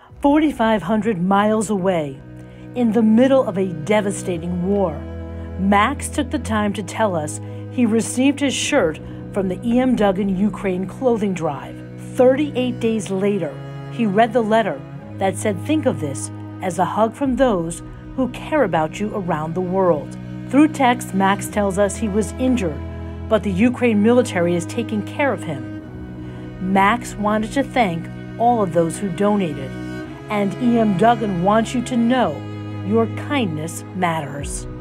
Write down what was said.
4,500 miles away, in the middle of a devastating war, Max took the time to tell us he received his shirt from the E.M. Duggan Ukraine clothing drive. 38 days later, he read the letter that said, "Think of this as a hug from those who care about you around the world." Through text, Max tells us he was injured, but the Ukraine military is taking care of him. Max wanted to thank all of those who donated, and E.M. Duggan wants you to know your kindness matters.